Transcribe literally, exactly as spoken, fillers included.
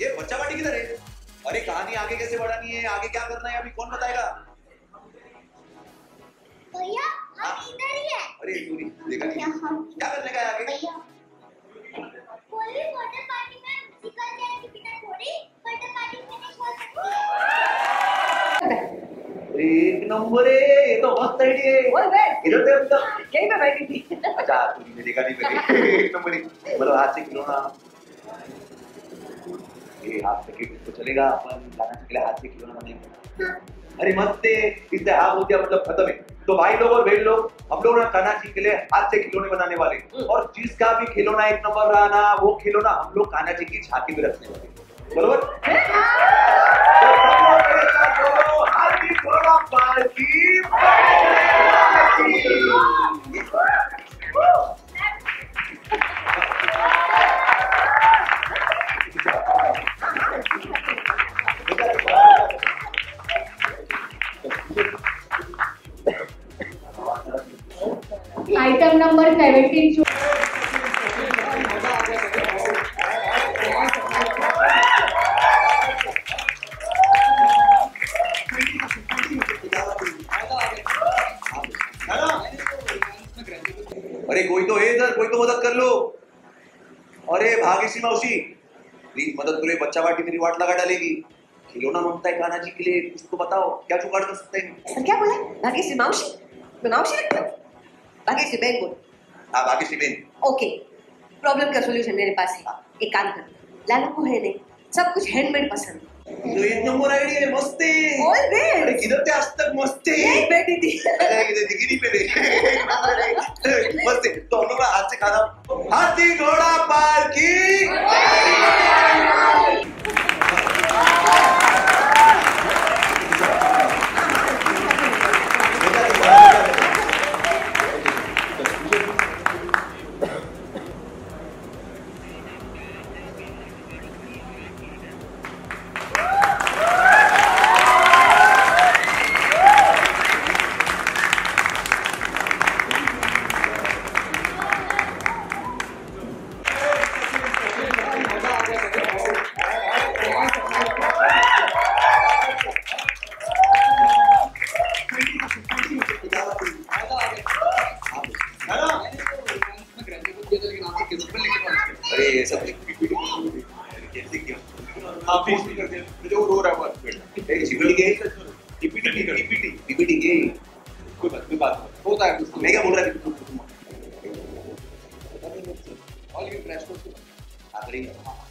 ये बच्चा पार्टी किधर है? अरे कहानी आगे कैसे बढ़ानी है, आगे क्या करना है, अभी कौन बताएगा? भैया हम इधर ही है। अरे पूरी देखा नहीं, क्या करने का है आगे? भैया कोई भी बर्थडे पार्टी में चिकन चैन की बिना थोड़ी बर्थडे पार्टी फिनिश हो सकती है। एक नंबर है, ये तो मस्त आइडिया है। बोल बे, इधर देख तो यहीं पे बैठी थी। अच्छा पूरी ने देखा नहीं पहले। एक नंबर है, मतलब हाथ से खिलौना, ये हाथ से खिलौना तो चलेगा, अपन गाना के लिए हाथ से खिलौना बनाएंगे। अरे मस्त है, इससे हाथ हो गया मतलब खत्म है। तो भाई लोग और बहन लोग, हम लोग ना कान्हा के लिए हाथ से खिलौने बनाने वाले, और जिसका भी खिलौना एक नंबर रहा ना, वो खिलौना हम लोग कान्हा जी की झांकी में रखने वाले, बरोबर? तो सब लोग मेरे साथ बोलो, हाथी घोड़ा पालकी आइटम नंबर सेवेंटीन। अरे कोई तो है इधर, कोई तो मदद कर लो। अरे भाग्यश्री मौसी प्लीज मदद करो, बच्चा पार्टी मेरी वाट लगा डालेगी। खिलौना मांगता है कान्हा जी के लिए, कुछ तो बताओ क्या जुगाड़ कर सकते हैं? सर क्या बोला? भाग्यश्री मौसी? मैं मौसी लगती हूँ? भाग्यश्री बहन बोल। हाँ भाग्यश्री बहन। ओके, प्रॉब्लम का सॉल्यूशन मेरे पास है। एक काम कर, लालू को है नहीं, सब कुछ हैंडमेड पसंद। तो एक नंबर आइडिया है, मस्त है। बोल बे। अरे किधर थे आज तक? मस्त है। यहीं बैठी थी। अरे किधर दिखी नहीं पहले। एक नंबर है, मस्त है। तो हम लोग हाथ से खाना, हाथी घोड़ा पालकी। अरे ये सब कैसे किया? आप भी कर दे, मुझे वो रो रहा है बस। ए जीपीटी के जीपीटी जीपीटी जीपीटी के कोई बात कोई बात होता है। मैं क्या बोल रहा था? ऑल यू क्रैश कोर्स आखिरी